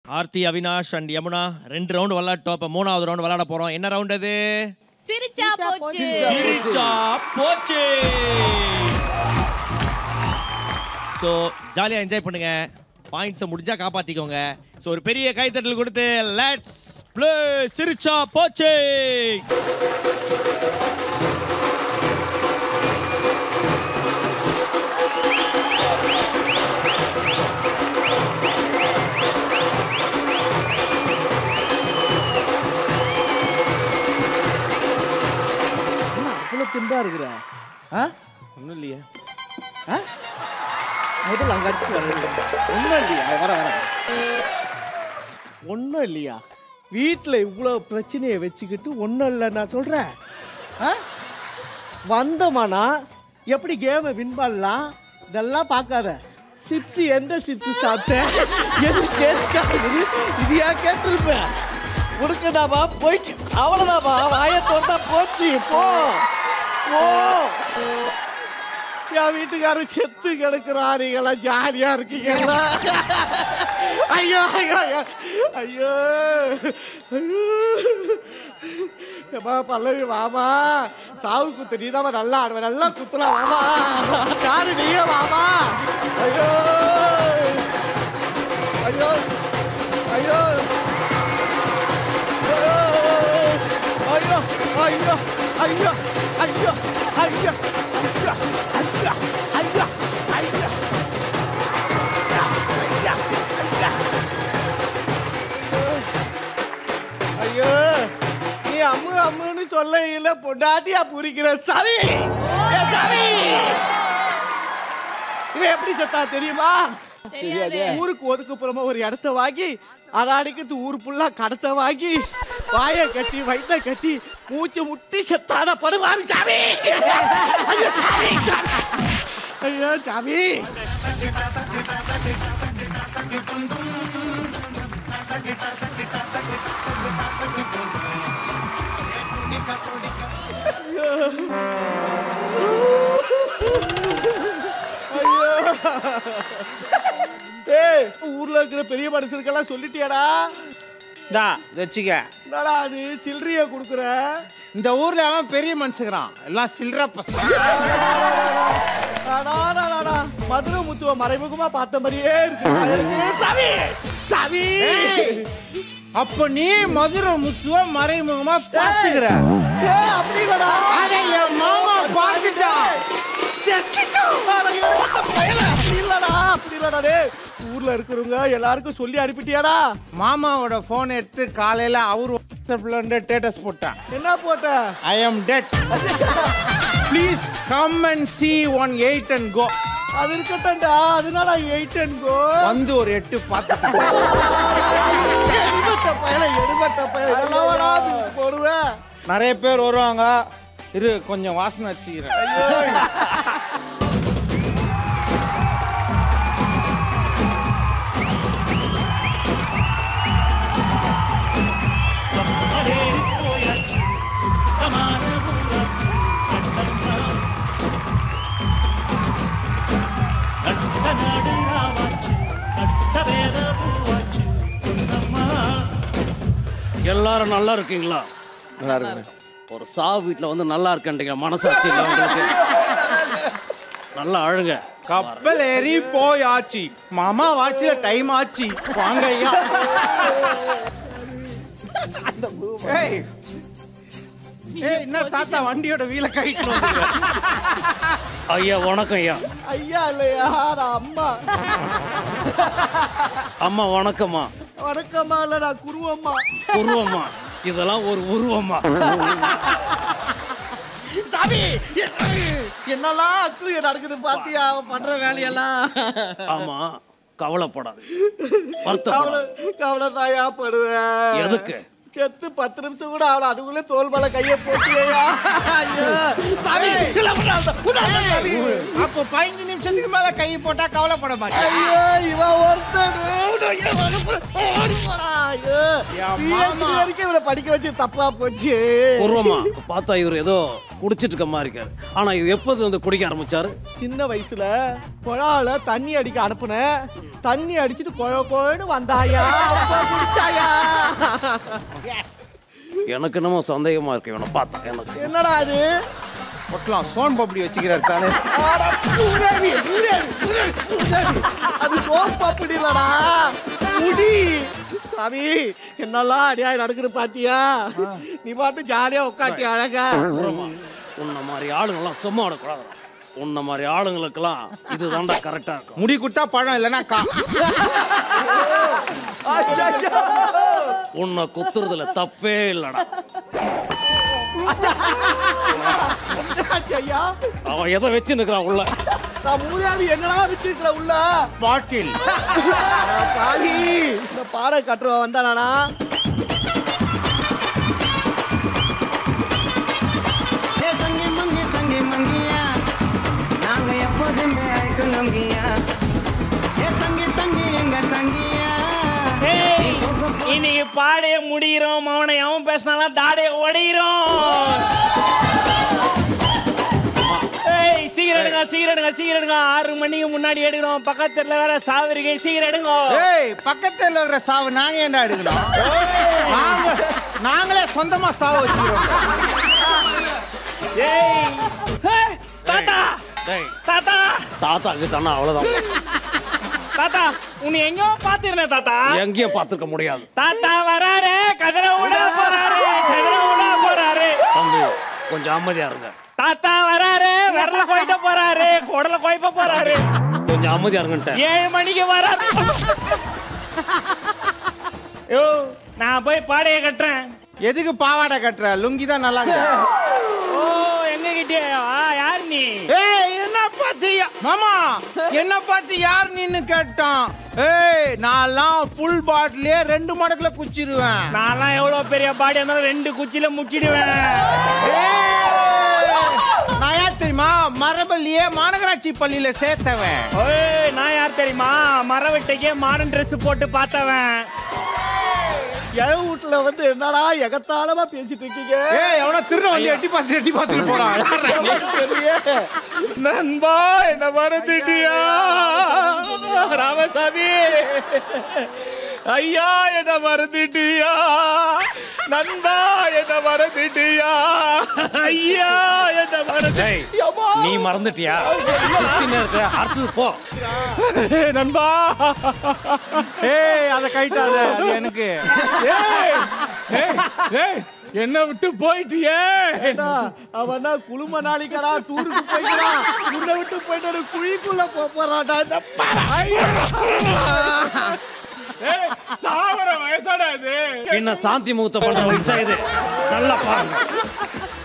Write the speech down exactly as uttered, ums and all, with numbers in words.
Aarthi, Avinash and Yamuna ரெண்டு round விளையாட்டோம். இப்போ மூணாவது ரவுண்ட் விளையாட போறோம். என்ன ரவுண்ட் அது? சிரிச்சா போச்சு. சிரிச்சா போச்சு. ஸோ ஜாலியாக என்ஜாய் பண்ணுங்க. பாயிண்ட்ஸை முடிஞ்சா காப்பாத்திக்கோங்க. ஸோ ஒரு பெரிய கைத்தட்டல் கொடுத்து லெட்ஸ் ப்ளே சிரிச்சா போச்சு. திம்பா இருக்கிற ஒன்றும் இல்லையா? முதல்ல அங்க அடிச்சு வர ஒன்றும் இல்லையா? வர வர ஒன்றும் இல்லையா? வீட்டில் இவ்வளோ பிரச்சனையை வச்சுக்கிட்டு ஒன்றும் இல்லை நான் சொல்கிறேன். வந்தமானா எப்படி கேமை வின் பண்ணலாம் இதெல்லாம் பார்க்காத. சிப்ஸு எந்த சிப்ஸு சாப்பிட்டேன், எது டேஸ்டா இருக்குது இது ஏன் கேட்டிருப்பேன். உடுக்கடாமா போயிட்டு அவ்வளோதாமா வாயை தோட்டா போச்சு. போ போ. என் வீட்டுக்காரர் செத்து கிடக்குறா. நீங்களாம் ஜாலியா இருக்கீங்களா? ஐயோ ஐயோ ஐயோ ஐயோ ஐயோ. ஏமா பல்லவி வாமா, சாவு குத்து நீதான் நல்லா ஆடுவேன், நல்லா குத்துலாம் வாமா. யாரு நீயே வாமா. ஐயோ ஐயோ ஐயோ ஐயோ ஐயோ ஐயோ ஐயோ ஐயோ ஐயோ ஐயோ ஐயோ ஐயோ ஐயோ. நீ அம்மு அம்முன்னு சொல்ல இல்ல பொண்டாட்டியா புரிக்கிற சரி சரி. இவன் எப்படி செத்தா தெரியுமா? ஊருக்கு ஒதுக்குப்புறமா ஒரு இடத்த வாங்கி அதை அடிக்கிறது ஊர் புல்லா கடத்த வாங்கி வாயை கட்டி வயிற்ற கட்டி மூச்சு முட்டி செத்தான படுவாரு சாமி. ஐயோ சாமி. ஏய், ஊர்ல இருக்கிற பெரிய மனுஷனுக்கெல்லாம் சொல்லிட்டியாடா? டா வெச்சிக்க. என்னடா அது சில்லறைய குடுக்குற? இந்த ஊர்ல அவன் பெரிய மனுஷங்கிறான், எல்லாம் சில்லற பசங்க. மதுரை முத்துவ மறைமுகமா பார்த்த மாதிரியே இருக்கு. சாமி சாமி. அப்ப நீ மதுரை முத்துவ மறைமுகமா பாத்துக்கிற? அப்படி இல்லடா, அதை என் மாமா பார்த்துட்டா. இல்லடா அப்படி இல்லடா. டே ஊர்ல இருக்கிறவங்க எல்லாருக்கும் சொல்லி அனுப்பிட்டியாடா? மாமாவோட போன் எடுத்து காலையில அவரு வாட்ஸ்அப்ல ஸ்டேட்டஸ் போட்டான். என்ன போட்ட? I am dead, please come and see one eight and go. அது இருக்கட்டா. அதனால எயிட் அண்ட் கோ வந்து ஒரு எட்டு பார்த்து எடுபட்ட பயல எடுபட்ட பயல இதெல்லாம் போடுவேன். நிறைய பேர் வருவாங்க. இரு கொஞ்சம் வாசனை வச்சுக்கிறேன். எல்லாரும் நல்லா இருக்கீங்களா? நல்லா இருக்கு. ஒரு சாவு வீட்டில் வந்து நல்லா இருக்கேன்றீங்க, மனசாட்சி இல்லை உங்களுக்கு? நல்லா அழுங்க. கப்பல் ஏறி போயாச்சு, மாமா வாட்சில டைம் ஆச்சு, வாங்க ஐயா. ஏய் ஏய், என்ன தாத்தா வண்டியோட வீல கைட்டு ஐயா வணக்கம் ஐயா. ஐயா இல்லையா அம்மா. அம்மா வணக்கம்மா. வணக்கம்மா இல்ல நான் குருவம்மா. உருவம்மா, இதெல்லாம் ஒரு உருவம்மா. சாமி என்னெல்லாம் அக்ரியம் நடக்குது பாத்தியா பண்ற வேலையெல்லாம். ஆமா கவலைப்படாது, கவலை கவலை தாயா படுவேன். எதுக்கு? செத்து பத்து நிமிஷம் கூட ஆகல அதுக்குள்ள தோல் மேல கைய போட்டியா ஐயோ சாமி இல்ல பண்ணாத சாமி அப்போ பதினஞ்சு நிமிஷத்துக்கு மேல கை போட்டா கவலைப்பட மாட்டேன். ஐயோ இவன் ஒருத்தன் ஓடி போடா ஐயோ பிஹெச்டி வரைக்கும் இவரை படிக்க வச்சு தப்பா போச்சு. பூர்வமா பார்த்தா இவர் ஏதோ குடிச்சிட்டு இருக்க மாதிரி இருக்காரு. ஆனா இது எப்போது வந்து குடிக்க ஆரம்பிச்சாரு? சின்ன வயசுல குழால தண்ணி அடிக்க அனுப்புனேன். தண்ணி அடிச்சிட்டு கொழ கொழன்னு வந்தாயா அப்ப குடிச்சாயா. எனக்கு என்னமோ சந்தேகமா இருக்கு இவனை பார்த்தா. எனக்கு என்னடா அது ஒட்டலாம் சோன் பப்படி வச்சுக்கிறார் தானே. ஆடா, பூதேவி, பூதேவி, பூதேவி, பூதேவி. அது சோப் பப்படி இல்லடா முடி. சாமி என்னெல்லாம் அடியாய் நடக்குது பாத்தியா? நீ பாட்டு ஜாலியா உட்காட்டி அழகா. பூர்வமா உன்ன மாதிரி ஆளுங்கெல்லாம் சும்மா விடக்கூடாது. உன்ன மாதிரி ஆளுங்களுக்கெல்லாம் இதுதான்டா கரெக்டா இருக்கும். முடி குட்டா பழம் இல்லைன்னா கா. உன்னை குத்துறதுல தப்பே இல்லடா. ஐயா அவன் எதை வச்சு நிக்கிறான் உள்ள? நான் மூதாவி என்னடா வச்சிருக்கிற உள்ள பாட்டில். பாவி இந்த பாடம் கட்டுறவ வந்தானா? சங்கி மங்கி சங்கி மங்கியா நாங்க எப்போதுமே அழைக்கலங்கியா ஏ தங்கி தங்கி எங்க தங்கியா. இன்னைக்கு பாடைய முடிகிறோம். அவனை அவன் பேசினாலும் தாடைய உடையிறோம். ஏய் சீக்கிரம் எடுங்க சீக்கிரம் எடுங்க சீக்கிரம் எடுங்க. ஆறு மணிக்கு முன்னாடி எடுக்கிறோம். பக்கத்துல வேற சாவரிகை. சீக்கிரம் எடுங்க. ஏய் பக்கத்துல இருக்கிற சாவு நாங்க ஏன்டா எடுக்கணும்? நாங்க நாங்களே சொந்தமா சாவு வச்சுக்கிறோம். ஏய் ஏய், தாத்தா டேய் தாத்தா தாத்தாக்கு தானே அவ்வளவுதான். தாத்தா உன்னை எங்கேயோ பாத்துருந்தேன் தாத்தா. எங்கேயும் பார்த்துருக்க முடியாது. தாத்தா வராரு. கதிரை விட போறாரு. கதிரை விட போறாரு. தம்பி கொஞ்சம் அமைதியா இருங்க. தாத்தா வராரு. விரல குழைக்க போறாரு. குடல குழைப்ப போறாரு. கொஞ்சம் அமைதியா இருங்கன்ட்டேன். ஏழு மணிக்கு வராரு. யோ நான் போய் பாடைய கட்டுறேன். எதுக்கு பாவாடை கட்டுற? லுங்கி தான் நல்லா இருக்கு. ஓ எங்க கிட்டே யார் நீ? ஏய் என்ன பார்த்து மாமா என்ன பார்த்து யார் நின்னு கேட்டான்? ஏய் நான்லாம் ஃபுல் பாட்டிலே ரெண்டு மடக்குல குச்சிடுவேன். நான்லாம் எவ்வளவு பெரிய பாடி இருந்தாலும் ரெண்டு குச்சியில முச்சிடுவேன். நான் யார் தெரியுமா? மரபள்ளியே மாநகராட்சி பள்ளியில சேர்த்தவன். ஓய் நான் யார் தெரியுமா? மரவெட்டைக்கே மாடர்ன் ட்ரெஸ் போட்டு பார்த்தவன். என் வீட்டுல வந்து என்னடா எகத்தாளமா பேசிட்டு இருக்கீங்க? ஏய் எவனோ திருட வந்து எட்டி பார்த்து எட்டி பார்த்துட்டு போறான். தெரியலையே. நண்பா என்ன மறந்துட்டியா ராமசாமி? ஐயா என்ன மறந்துட்டியா? நண்பா என்ன மறந்துட்டியா? ஐயா என்ன டேய், மறந்துட்டியா? நீ மறந்துட்டியா? சுத்தி நேரத்துல அடுத்தது போ. நண்பா ஏய் அத கைட்டாத அது எனக்கு. ஏய், ஏய், ஏய், என்ன விட்டு போயிட்டியே. அவனா குழும நாளைக்கடா டூருக்கு போய்க்கிறான். உன்னை விட்டு போயிட்டு குழிக்குள்ள போறான்டா. ஏய், சாவர வயசாடா இது. என்ன சாந்தி முகூர்த்தம் பண்ற வயசா இது? நல்லா பாருங்க.